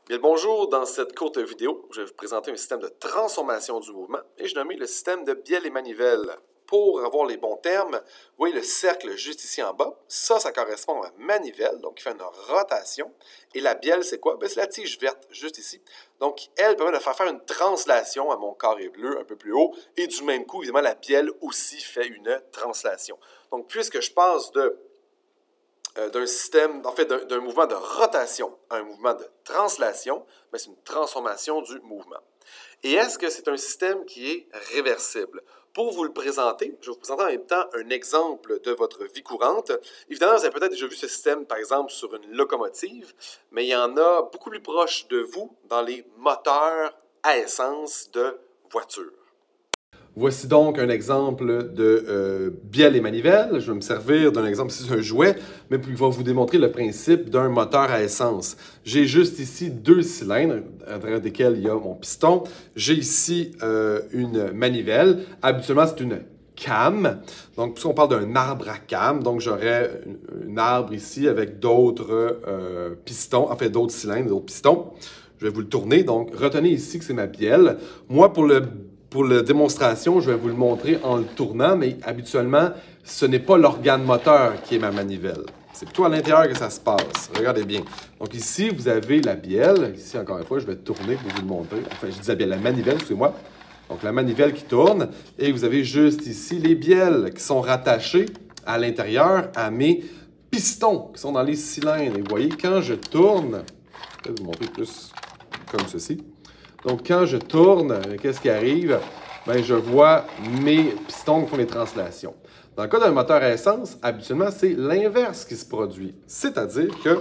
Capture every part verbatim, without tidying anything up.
Bien, bonjour, dans cette courte vidéo, je vais vous présenter un système de transformation du mouvement et je nomme le système de bielle et manivelle. Pour avoir les bons termes, vous voyez le cercle juste ici en bas, ça, ça correspond à la manivelle, donc il fait une rotation. Et la bielle, c'est quoi? C'est la tige verte, juste ici. Donc, elle permet de faire faire une translation à mon carré bleu un peu plus haut et du même coup, évidemment, la bielle aussi fait une translation. Donc, puisque je passe de d'un système, en fait, d'un mouvement de rotation à un mouvement de translation, mais c'est une transformation du mouvement. Et est-ce que c'est un système qui est réversible? Pour vous le présenter, je vais vous présenter en même temps un exemple de votre vie courante. Évidemment, vous avez peut-être déjà vu ce système, par exemple, sur une locomotive, mais il y en a beaucoup plus proche de vous dans les moteurs à essence de voitures. Voici donc un exemple de euh, bielle et manivelle. Je vais me servir d'un exemple ici, c'est un jouet, mais il va vous démontrer le principe d'un moteur à essence. J'ai juste ici deux cylindres à travers lesquels il y a mon piston. J'ai ici euh, une manivelle. Habituellement, c'est une cam. Donc, puisqu'on parle d'un arbre à cam, donc j'aurais un arbre ici avec d'autres euh, pistons, en fait d'autres cylindres, d'autres pistons. Je vais vous le tourner. Donc, retenez ici que c'est ma bielle. Moi, pour le Pour la démonstration, je vais vous le montrer en le tournant, mais habituellement, ce n'est pas l'organe moteur qui est ma manivelle. C'est plutôt à l'intérieur que ça se passe. Regardez bien. Donc ici, vous avez la bielle. Ici, encore une fois, je vais tourner pour vous le montrer. Enfin, je dis la bielle, la manivelle, excusez-moi. Donc la manivelle qui tourne. Et vous avez juste ici les bielles qui sont rattachées à l'intérieur à mes pistons qui sont dans les cylindres. Et vous voyez, quand je tourne, je vais vous montrer plus comme ceci. Donc, quand je tourne, qu'est-ce qui arrive? Bien, je vois mes pistons qui font les translations. Dans le cas d'un moteur à essence, habituellement, c'est l'inverse qui se produit. C'est-à-dire que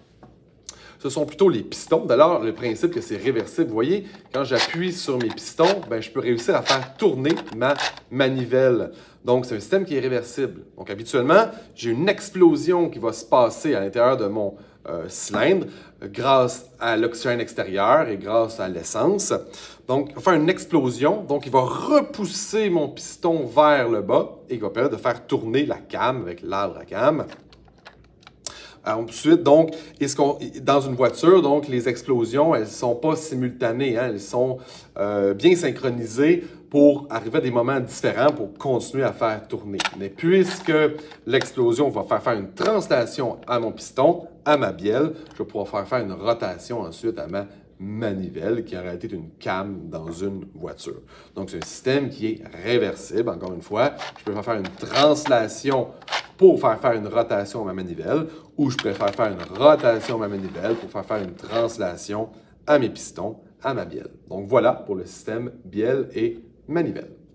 ce sont plutôt les pistons. D'ailleurs, le principe que c'est réversible, vous voyez, quand j'appuie sur mes pistons, bien, je peux réussir à faire tourner ma manivelle. Donc, c'est un système qui est réversible. Donc, habituellement, j'ai une explosion qui va se passer à l'intérieur de mon euh, cylindre euh, grâce à l'oxygène extérieur et grâce à l'essence. Donc, il va faire une explosion. Donc, il va repousser mon piston vers le bas et il va permettre de faire tourner la cam avec l'arbre à cam. Ensuite, donc, dans une voiture, donc, les explosions, elles ne sont pas simultanées, hein, elles sont euh, bien synchronisées pour arriver à des moments différents pour continuer à faire tourner. Mais puisque l'explosion va faire faire une translation à mon piston, à ma bielle, je vais pouvoir faire faire une rotation ensuite à ma manivelle, qui en réalité est une cam dans une voiture. Donc, c'est un système qui est réversible, encore une fois. Je peux faire faire une translation pour faire faire une rotation à ma manivelle, ou je préfère faire une rotation à ma manivelle pour faire faire une translation à mes pistons, à ma bielle. Donc voilà pour le système bielle et manivelle.